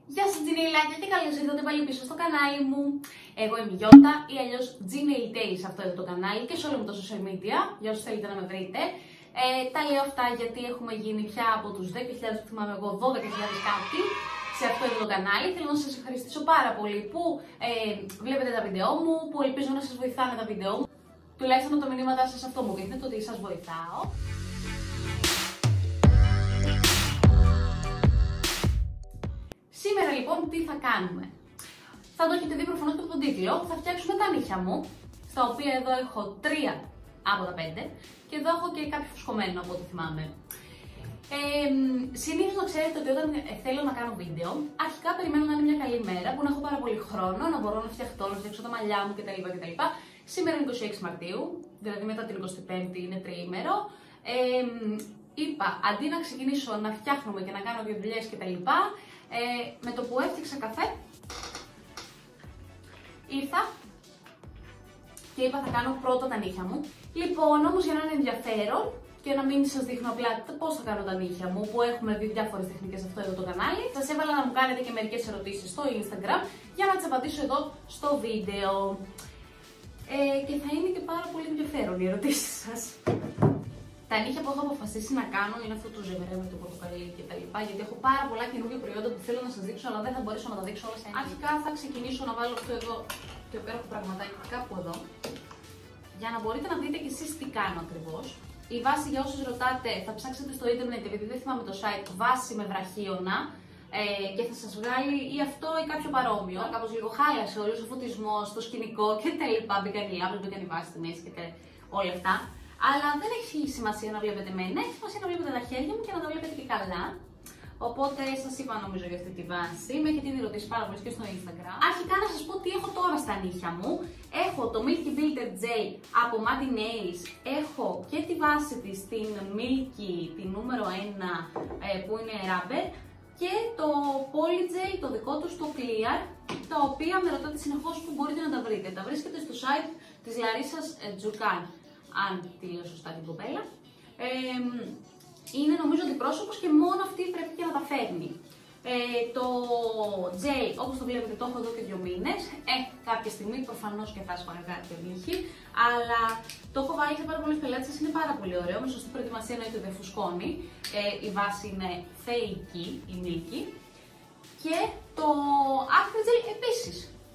Γεια σας Τζινεϊλάκια και καλώς ήρθατε πάλι πίσω στο κανάλι μου. Εγώ είμαι η Γιώτα ή αλλιώς Gmail Tales σε αυτό εδώ το κανάλι και σε όλα μου τα social media, για όσους θέλετε να με βρείτε. Τα λέω αυτά γιατί έχουμε γίνει πια από τους 10.000 που θυμάμαι εγώ, 12.000 κάτι σε αυτό εδώ το κανάλι. Θέλω να σας ευχαριστήσω πάρα πολύ που βλέπετε τα βίντεο μου, που ελπίζω να σας βοηθάνε τα βίντεο μου. Τουλάχιστον το μηνύματά σας αυτό μου δείχνετε, ότι σας βοηθάω. Σήμερα λοιπόν τι θα κάνουμε? Θα το έχετε δει προφανώς και από τον τίτλο. Θα φτιάξουμε τα νύχια μου, στα οποία εδώ έχω 3 από τα 5 και εδώ έχω και κάποιο φουσκωμένο από ό,τι θυμάμαι. Συνήθως να ξέρετε ότι όταν θέλω να κάνω βίντεο, αρχικά περιμένω να είναι μια καλή μέρα που να έχω πάρα πολύ χρόνο, να μπορώ να φτιαχτώ, να φτιάξω τα μαλλιά μου κτλ. Σήμερα είναι 26 Μαρτίου, δηλαδή μετά την 25η είναι τριήμερο. Είπα, αντί να ξεκινήσω να φτιάχνουμε και να κάνω και δουλειές κτλ. Με το που έφτιαξα καφέ, ήρθα και είπα θα κάνω πρώτα τα νύχια μου. Λοιπόν, όμως για να είναι ενδιαφέρον και να μην σας δείχνω απλά πώς θα κάνω τα νύχια μου, που έχουμε δει διάφορες τεχνικές σε αυτό εδώ το κανάλι, σας έβαλα να μου κάνετε και μερικές ερωτήσεις στο Instagram για να τις απαντήσω εδώ στο βίντεο. Και θα είναι και πάρα πολύ ενδιαφέρον οι ερωτήσεις σας. Τα νύχια που έχω αποφασίσει να κάνω είναι αυτό το ζευγάρι με το πορτοκαλί κτλ. Γιατί έχω πάρα πολλά καινούργια προϊόντα που θέλω να σας δείξω, αλλά δεν θα μπορέσω να τα δείξω όλα σε ένα. Αρχικά θα ξεκινήσω να βάλω αυτό εδώ το υπέροχο πραγματάκι κάπου εδώ, για να μπορείτε να δείτε κι εσείς τι κάνω ακριβώς. Η βάση, για όσους ρωτάτε, θα ψάξετε στο ίντερνετ, επειδή δεν θυμάμαι το site, βάση με βραχίωνα και θα σας βγάλει ή αυτό ή κάποιο παρόμοιο. Κάπως λίγο χάλασε όλος ο φωτισμός, το σκηνικό κτλ. Μπήκαν οι λάμπες, μπήκαν οι βάσεις στη μέση και όλα αυτά. Αλλά δεν έχει σημασία να βλέπετε εμένα, έχει σημασία να βλέπετε τα χέρια μου και να τα βλέπετε και καλά. Οπότε σας είπα νομίζω για αυτή τη βάση. Με έχετε ήδη ρωτήσει πάρα πολύ και στο Instagram. Αρχικά να σας πω τι έχω τώρα στα νύχια μου. Έχω το Milky Builder Gel από Muddy Nails. Έχω και τη βάση της, την Milky, την νούμερο 1 που είναι rubber. Και το Poly Gel, το δικό του, το Clear, τα οποία με ρωτάτε συνεχώς που μπορείτε να τα βρείτε. Τα βρίσκετε στο site της Larissa Djourcan. Αν τη λέω σωστά την κοπέλα. Είναι νομίζω αντιπρόσωπος και μόνο αυτή πρέπει και να τα φέρνει. Το gel, όπως το βλέπετε, το έχω εδώ και 2 μήνες. Κάποια στιγμή προφανώς και θα έσπαγα κάτι νύχι, αλλά το έχω βάλει σε πάρα πολλές πελάτες, είναι πάρα πολύ ωραίο. Με σωστή προετοιμασία εννοείται δεν φουσκώνει. Η βάση είναι θεϊκή, η Milky. Και το acne gel επίσης.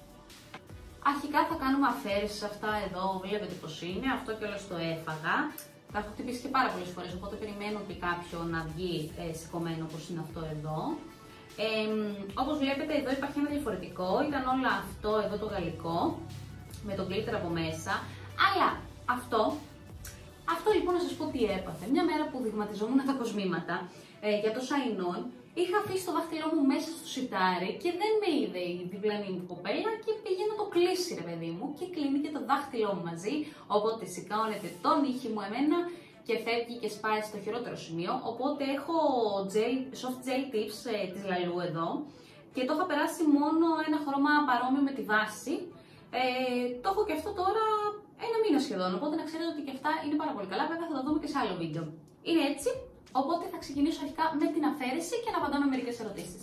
Αρχικά θα κάνουμε αφαίρεση σε αυτά εδώ, βλέπετε πως είναι, αυτό κιόλας το έφαγα. Τα έχω χτυπήσει και πάρα πολλές φορές, οπότε περιμένω και κάποιο να βγει σηκωμένο όπως είναι αυτό εδώ. Όπως βλέπετε εδώ υπάρχει ένα διαφορετικό, ήταν όλο αυτό εδώ το γαλλικό, με το glitter από μέσα. Αλλά αυτό λοιπόν να σας πω τι έπαθε. Μια μέρα που δειγματιζόμουν τα κοσμήματα για το Shine On, είχα αφήσει το δάχτυλό μου μέσα στο σιτάρι και δεν με είδε η διπλανή μου κοπέλα και πήγε να το κλείσει ρε παιδί μου και κλείνει και το δάχτυλό μου μαζί, οπότε σηκώνεται το νύχι μου εμένα και φεύγει και σπάει στο χειρότερο σημείο. Οπότε έχω soft gel tips της Λαλού εδώ και το είχα περάσει μόνο ένα χρώμα παρόμοιο με τη βάση. Το έχω και αυτό τώρα 1 μήνα σχεδόν, οπότε να ξέρετε ότι και αυτά είναι πάρα πολύ καλά. Βέβαια θα τα δούμε και σε άλλο βίντεο. Είναι έτσι. Οπότε θα ξεκινήσω αρχικά με την αφαίρεση και να απαντώ με μερικές ερωτήσεις.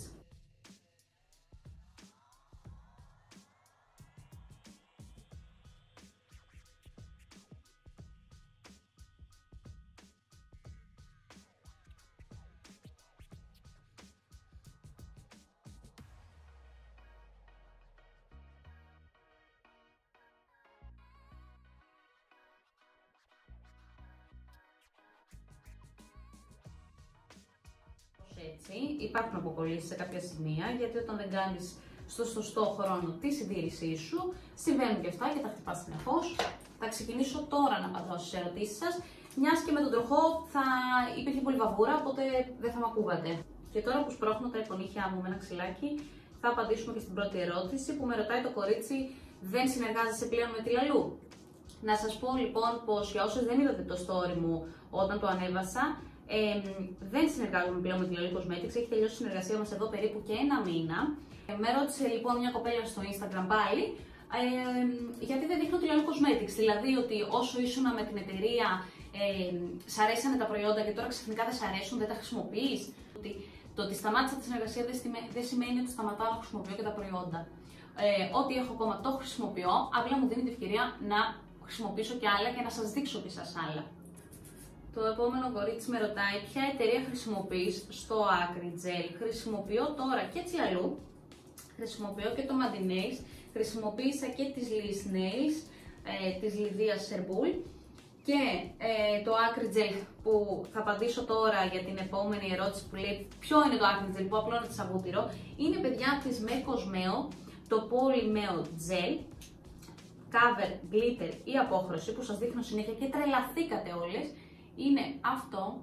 Έτσι, υπάρχουν αποκολλήσεις σε κάποια σημεία, γιατί όταν δεν κάνεις στο σωστό χρόνο τη συντήρησή σου, συμβαίνουν και αυτά και τα χτυπάς συνεχώς. Θα ξεκινήσω τώρα να απαντώ στις ερωτήσεις σας, μιας και με τον τροχό υπήρχε πολύ βαβούρα, οπότε δεν θα με ακούγατε. Και τώρα που σπρώχνω τα υπονύχια μου με ένα ξυλάκι, θα απαντήσουμε και στην πρώτη ερώτηση που με ρωτάει το κορίτσι, δεν συνεργάζεσαι πλέον με τη Λαλού? Να σας πω λοιπόν πως για όσους δεν είδατε το story μου όταν το ανέβασα, δεν συνεργάζομαι πλέον με τη Λαλού Cosmetics, έχει τελειώσει η συνεργασία μας εδώ περίπου και 1 μήνα. Με ρώτησε λοιπόν μια κοπέλα στο Instagram πάλι, γιατί δεν δείχνω τη Λαλού Cosmetics, δηλαδή ότι όσο ήσουν με την εταιρεία σ' αρέσανε τα προϊόντα και τώρα ξαφνικά δεν σ' αρέσουν, δεν τα χρησιμοποιείς. Ότι Το ότι σταμάτησα τη συνεργασία δεν σημαίνει ότι σταματάω να χρησιμοποιώ και τα προϊόντα. Ό,τι έχω ακόμα το χρησιμοποιώ, απλά μου δίνει την ευκαιρία να χρησιμοποιήσω και άλλα και να σας δείξω και σας άλλα. Το επόμενο κορίτσι με ρωτάει ποια εταιρεία χρησιμοποιείς στο Acrygel. Χρησιμοποιώ τώρα και έτσι αλλού, χρησιμοποιώ και το Madi Nails, χρησιμοποίησα και τις Liz Nails, της Λιδίας Σερμπούλ και το Acrygel που θα απαντήσω τώρα για την επόμενη ερώτηση που λέει ποιο είναι το Acrygel που απλώνεται σαν βούτυρο. Είναι παιδιά της με Cosmeo, το Poly Meo Gel, cover, glitter ή απόχρωση που σας δείχνω συνέχεια και τρελαθήκατε όλες. Είναι αυτό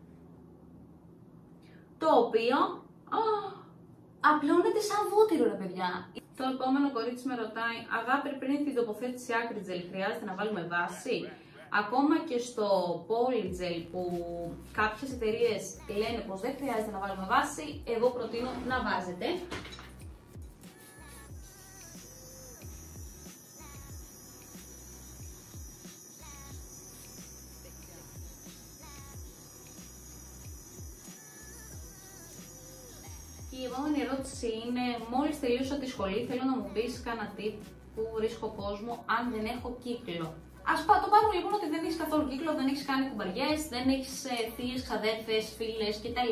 το οποίο απλώνεται σαν βούτυρο ρε παιδιά. Το επόμενο κορίτσι με ρωτάει αγάπη πριν την τοποθέτηση Acrygel χρειάζεται να βάλουμε βάση. Ακόμα και στο Polygel που κάποιες εταιρείες λένε πως δεν χρειάζεται να βάλουμε βάση, εγώ προτείνω να βάζετε. Η επόμενη ερώτηση είναι, μόλις τελείωσα τη σχολή, θέλω να μου πεις κάνα tip που βρίσκω κόσμο αν δεν έχω κύκλο. Ας το πάρουμε λοιπόν ότι δεν έχεις καθόλου κύκλο, δεν έχεις κάνει κουμπαριές, δεν έχεις θείες, ξαδέρφες, φίλες κτλ.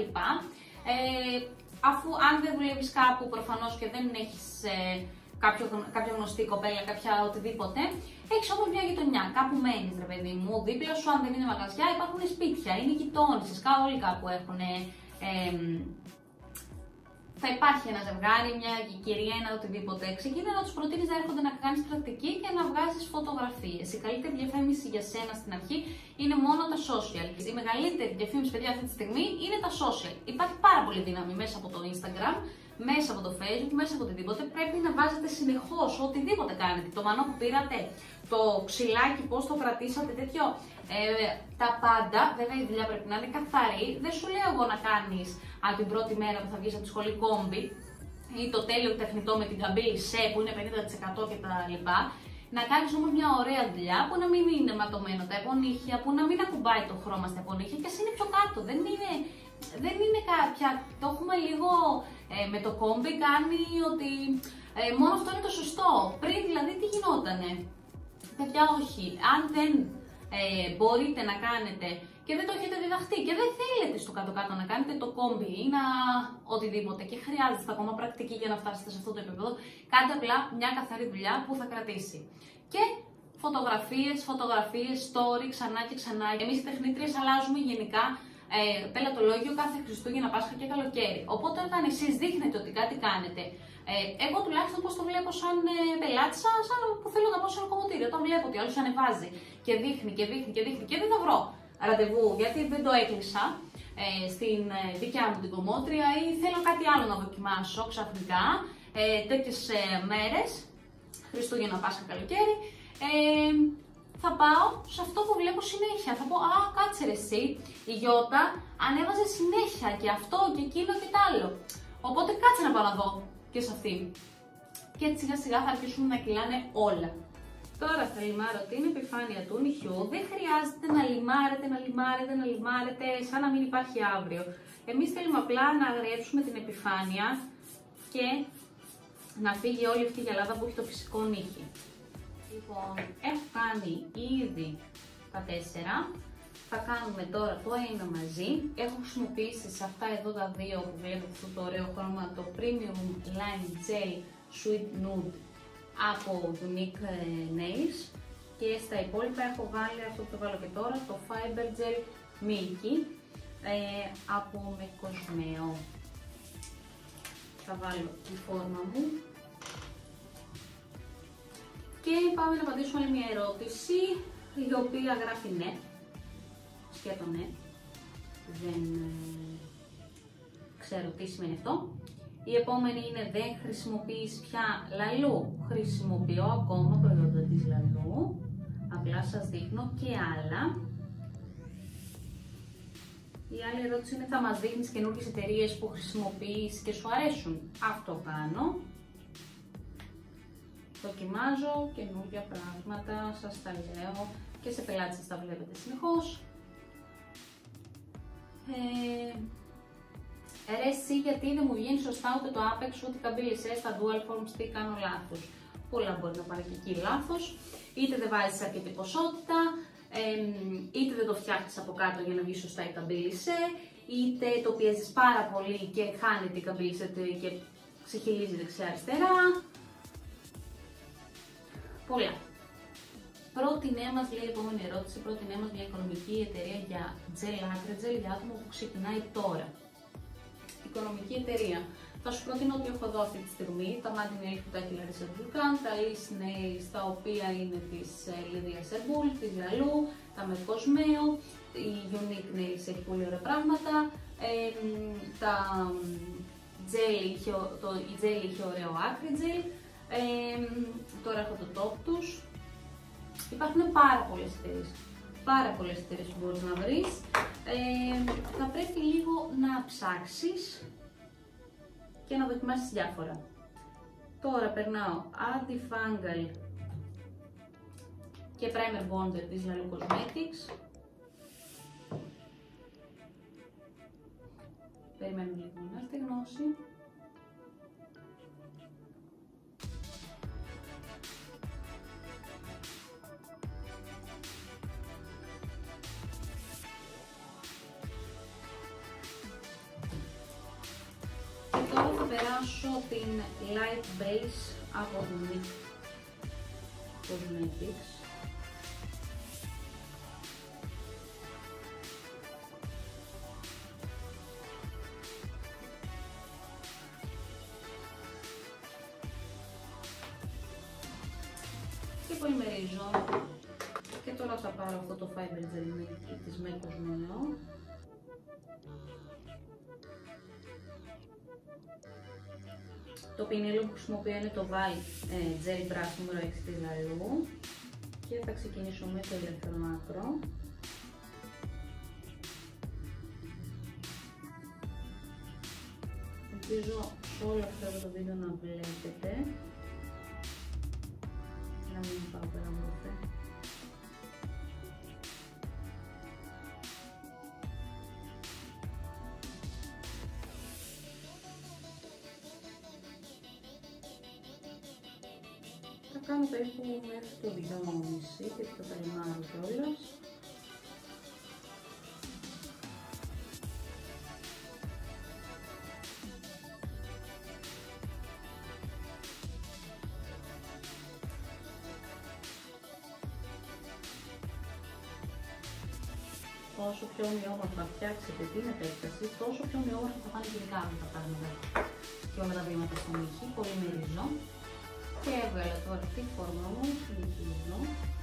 Αφού αν δεν δουλεύεις κάπου προφανώς και δεν έχεις κάποια γνωστή κοπέλα, κάποια οτιδήποτε, έχεις όμως μια γειτονιά, κάπου μένεις ρε παιδί μου, δίπλα σου αν δεν είναι μαγαζιά υπάρχουν σπίτια, είναι γειτόνισσες, όλοι κάπου έχουν. Θα υπάρχει ένα ζευγάρι, μια κυρία, ένα οτιδήποτε. Ξεκίνα να τους προτείνεις να έρχονται να κάνεις πρακτική και να βγάζεις φωτογραφίες. Η καλύτερη διαφήμιση για σένα στην αρχή είναι μόνο τα social. Η μεγαλύτερη διαφήμιση, παιδιά, αυτή τη στιγμή είναι τα social. Υπάρχει πάρα πολύ δύναμη μέσα από το Instagram, μέσα από το Facebook, μέσα από οτιδήποτε. Πρέπει να βάζετε συνεχώς οτιδήποτε κάνετε. Το μανό που πήρατε, το ξυλάκι, πώς το κρατήσατε, τέτοιο. Τα πάντα, βέβαια η δουλειά πρέπει να είναι καθαρή. Δεν σου λέω εγώ να κάνεις από την πρώτη μέρα που θα βγεις από τη σχολή κόμπι ή το τέλειο τεχνητό με την καμπύλη σε που είναι 50% κτλ. Να κάνεις όμως μια ωραία δουλειά που να μην είναι ματωμένο τα επωνύχια, που να μην ακουμπάει το χρώμα στα επωνύχια και ας είναι πιο κάτω. Δεν είναι κάποια. Το έχουμε λίγο με το κόμπι κάνει ότι μόνο αυτό είναι το σωστό. Πριν δηλαδή τι γινότανε. Παιδιά όχι. Αν δεν μπορείτε να κάνετε και δεν το έχετε διδαχτεί και δεν θέλετε στο κάτω-κάτω να κάνετε το κόμπι ή να οτιδήποτε και χρειάζεστε ακόμα πρακτική για να φτάσετε σε αυτό το επίπεδο, κάντε απλά μια καθαρή δουλειά που θα κρατήσει. Και φωτογραφίες, story, ξανά και ξανά. Εμείς οι τεχνήτριες αλλάζουμε γενικά πελατολόγιο κάθε Χριστούγεννα, Πάσχα και καλοκαίρι. Οπότε όταν εσείς δείχνετε ότι κάτι κάνετε, εγώ τουλάχιστον πώς το βλέπω σαν πελάτησα, σαν που θέλω να πάω σε ένα κομμωτήριο. Όταν βλέπω ότι άλλος ανεβάζει και δείχνει και δεν θα βρω ραντεβού γιατί δεν το έκλεισα στην δικιά μου την κομμότρια ή θέλω κάτι άλλο να δοκιμάσω ξαφνικά τέτοιες μέρες, Χριστούγεννα, Πάσχα, καλοκαίρι, θα πάω σε αυτό που βλέπω συνέχεια. Θα πω, κάτσε ρε εσύ, η Γιώτα ανέβαζε συνέχεια και αυτό και εκείνο και τ' άλλο. Οπότε κάτσε να πάω να δω και σε αυτή. Και έτσι σιγά σιγά θα αρχίσουν να κυλάνε όλα. Τώρα θα λιμάρω την επιφάνεια του νυχιού. Δεν χρειάζεται να λιμάρετε, σαν να μην υπάρχει αύριο. Εμείς θέλουμε απλά να αγριέψουμε την επιφάνεια και να φύγει όλη αυτή η γυαλάδα που έχει το φυσικό νύχι. Λοιπόν, έχω κάνει ήδη τα 4. Θα κάνουμε τώρα το ένα μαζί. Έχω χρησιμοποιήσει σε αυτά εδώ τα δύο που βλέπετε αυτό το ωραίο χρώμα, το Premium Lime Gel Sweet Nude από Unique Nails και στα υπόλοιπα έχω βάλει αυτό που το βάλω και τώρα, το Fiber Gel Milky από με Cosmeo. Θα βάλω τη φόρμα μου και πάμε να απαντήσουμε άλλη μια ερώτηση η οποία γράφει ναι, σκέτο ναι, δεν ξέρω τι σημαίνει αυτό. Η επόμενη είναι δεν χρησιμοποιείς πια λαλού. Χρησιμοποιώ ακόμα προϊόντα της λαλού. Απλά σας δείχνω και άλλα. Η άλλη ερώτηση είναι θα μας δείχνεις καινούργιες εταιρείες που χρησιμοποιείς και σου αρέσουν. Αυτό κάνω. Δοκιμάζω καινούργια πράγματα, σας τα λέω και σε πελάτες σας τα βλέπετε συνεχώς. Ρε εσύ, γιατί δεν μου βγαίνει σωστά ούτε το Apex ούτε καμπύλη σε στα Dual Forms, τι κάνω λάθος. Πολλά μπορεί να πάνε και εκεί λάθος. Είτε δεν βάζεις αρκετή ποσότητα, είτε δεν το φτιάχνεις από κάτω για να βγει σωστά η καμπύλη σε, είτε το πιέζεις πάρα πολύ και χάνεται η καμπύλη σε και ξεχυλίζει δεξιά-αριστερά. Πολλά. Πρότεινέ μας, λέει η επόμενη ερώτηση, πρότεινέ μας μια οικονομική εταιρεία για gel acrygel για άτομο που ξεκινάει τώρα. Οικονομική εταιρεία. Θα σου πρότεινω ότι έχω εδώ αυτή τη στιγμή τα Mad Nails που τα έχει η Larissa Vulcan, τα Liss Nails τα οποία είναι της Lydia Serboul, της Lalou, τα με Cosmeo, η Unique Nails έχει πολύ ωραία πράγματα, τα η gel είχε ωραίο acrygel, τώρα έχω το top τους. Υπάρχουν πάρα πολλές εταιρείες που μπορείς να βρεις. Θα πρέπει λίγο να ψάξεις και να δοκιμάσεις διάφορα. Τώρα περνάω Antifungal και Primer Bonder της Lalou Cosmetics. Περιμένουμε λίγο να στεγνώσει. Τώρα θα περάσω την Light Base από την Cosmetics. Και πολυμερίζω. Και τώρα θα πάρω αυτό το Fiber Gel της με Cosmeo. Το πινέλο που χρησιμοποιώ είναι το Val Gel Brush νούμερο 6 της Lalou και θα ξεκινήσω με το ελεύθερο άκρο. Ελπίζω σε όλο αυτό το βίντεο να βλέπετε, να μην πάω πέρα από αυτό. Θα κάνω περίπου μέχρι το 2,5 και θα τα λιμάρω κιόλας. Όσο πιο ομοιόμορφα φτιάξετε την επέκταση, τόσο πιο ομοιόμορφα θα πάνε και δικά μου τα πράγματα και όλα τα βήματα στον ήχη. Πολυμερίζω. Και έβγαλα τώρα τη φόρμα μου, συνεχίζω.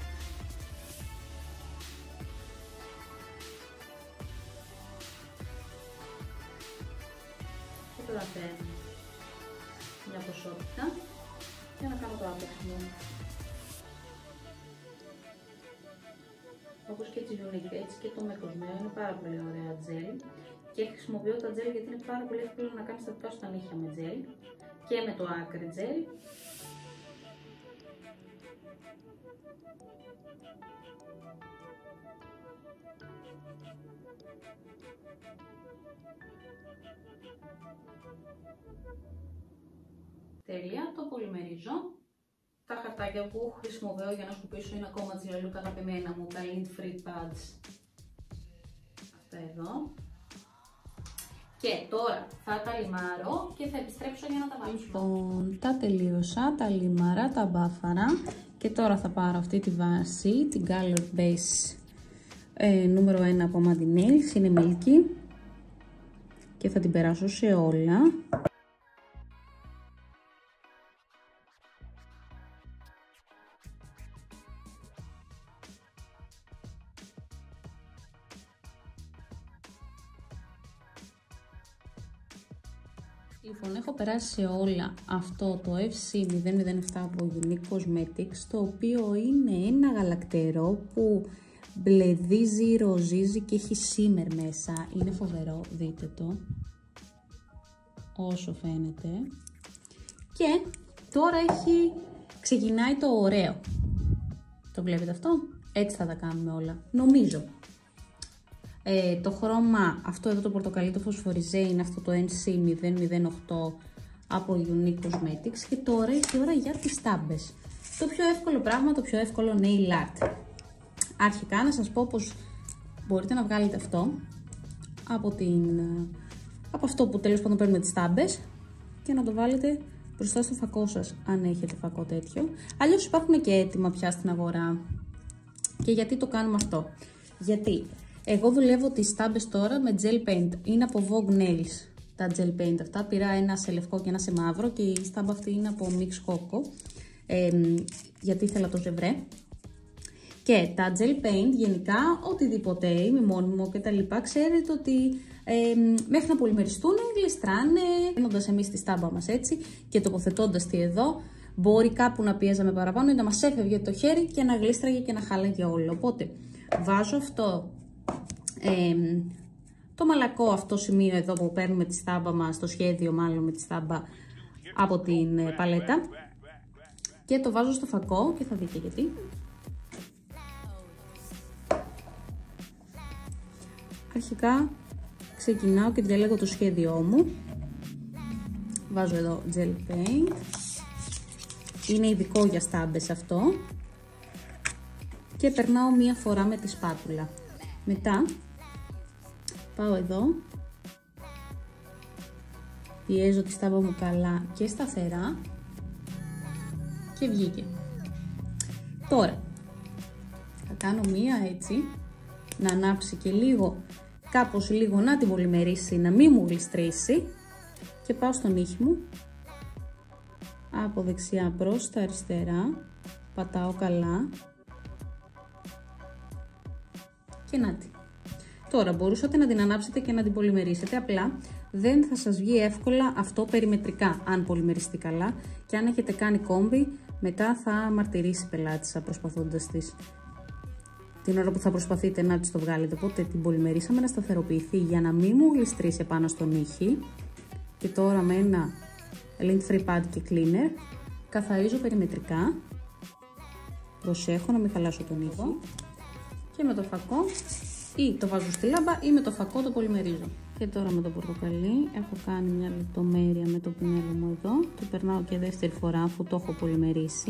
Και τώρα παίρνω μια ποσότητα για να κάνω το άπλεξιμο. Όπως και τη Unique, έτσι και το με Cosmeo είναι πάρα πολύ ωραία τζέλ. Και χρησιμοποιώ τα τζέλ γιατί είναι πάρα πολύ εύκολο να κάνεις τα δικά σου τα νύχια με τζέλ και με το acrygel. Τέλεια, το πολυμερίζω. Τα χαρτάκια που χρησιμοποιώ για να σκουπίσω είναι ακόμα της Lalou αγαπημένα μου, τα Lint Free Pads. Αυτά εδώ. Και τώρα θα τα λιμάρω και θα επιστρέψω για να τα βάλω. Λοιπόν, τα τελείωσα, τα λιμάρα, τα μπάφαρα και τώρα θα πάρω αυτή τη βάση, την Color Base νούμερο 1 από Mad Nails, είναι Milky και θα την περάσω σε όλα. Λοιπόν, έχω περάσει σε όλα αυτό το FC007 από Unique Cosmetics, το οποίο είναι ένα γαλακτερό που μπλεδίζει, ροζίζει και έχει shimmer μέσα. Είναι φοβερό, δείτε το, όσο φαίνεται. Και τώρα ξεκινάει το ωραίο. Το βλέπετε αυτό? Έτσι θα τα κάνουμε όλα, νομίζω. Το χρώμα, αυτό εδώ το πορτοκαλί, το φωσφοριζέ, είναι αυτό το NC008 από Unique Cosmetics. Και τώρα ήρθε η ώρα για τις τάμπες. Το πιο εύκολο πράγμα, το πιο εύκολο nail art. Αρχικά να σας πω πως μπορείτε να βγάλετε αυτό από αυτό που τέλος πάντων παίρνουμε τις τάμπες και να το βάλετε μπροστά στο φακό σας, αν έχετε φακό τέτοιο. Αλλιώς υπάρχουν και έτοιμα πια στην αγορά. Και γιατί το κάνουμε αυτό? Γιατί εγώ δουλεύω τις τάμπες τώρα με gel paint. Είναι από Vogue Nails τα gel paint αυτά. Πήρα ένα σε λευκό και ένα σε μαύρο και η στάμπα αυτή είναι από Mix Coco. Γιατί ήθελα το ζευρέ. Και τα gel paint γενικά, οτιδήποτε ημιμόνιμο και τα λοιπά, ξέρετε ότι μέχρι να πολυμεριστούν γλιστράνε. Παίρνοντας εμείς τη στάμπα μας έτσι και τοποθετώντας τη εδώ, μπορεί κάπου να πιέζαμε παραπάνω ή να μας έφευγε το χέρι και να γλίστραγε και να χάλαγε όλο. Οπότε βάζω αυτό το μαλακό αυτό σημείο εδώ που παίρνουμε τη στάμπα μας, το σχέδιο μάλλον με τη στάμπα από την παλέτα, και το βάζω στο φακό και θα δείτε γιατί. Αρχικά ξεκινάω και διαλέγω το σχέδιό μου. Βάζω εδώ gel paint. Είναι ειδικό για στάμπες αυτό. Και περνάω μία φορά με τη σπάτουλα. Μετά πάω εδώ. Πιέζω τη στάμπα μου καλά και σταθερά. Και βγήκε. Τώρα θα κάνω μία έτσι, να ανάψει και λίγο, κάπως λίγο να την πολυμερίσει, να μην μου γλιστρήσει, και πάω στον νύχι μου από δεξιά προς τα αριστερά, πατάω καλά και να τη. Τώρα μπορούσατε να την ανάψετε και να την πολυμερίσετε, απλά δεν θα σας βγει εύκολα αυτό περιμετρικά αν πολυμεριστεί καλά, και αν έχετε κάνει κόμπι μετά θα μαρτυρήσει η πελάτησα προσπαθώντας της. Την ώρα που θα προσπαθείτε να της το βγάλετε, οπότε την πολυμερίσαμε να σταθεροποιηθεί για να μην μου γλιστρήσει πάνω στον νύχι. Και τώρα με ένα lint free pad και cleaner καθαρίζω περιμετρικά, προσέχω να μην χαλάσω τον νύχι, και με το φακό ή το βάζω στη λάμπα ή με το φακό το πολυμερίζω. Και τώρα με το πορτοκαλί έχω κάνει μια λεπτομέρεια με το πινέλο μου εδώ, το περνάω και δεύτερη φορά αφού το έχω πολυμερίσει.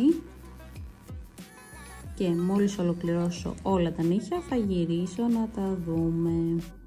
Και μόλις ολοκληρώσω όλα τα νύχια θα γυρίσω να τα δούμε.